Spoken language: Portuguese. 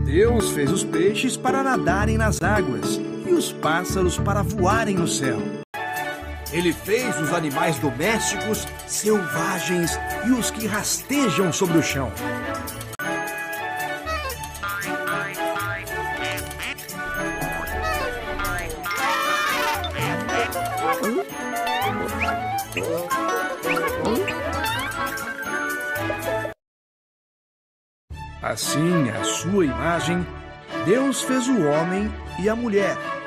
Deus fez os peixes para nadarem nas águas e os pássaros para voarem no céu. Ele fez os animais domésticos, selvagens e os que rastejam sobre o chão. Assim, à sua imagem, Deus fez o homem e a mulher.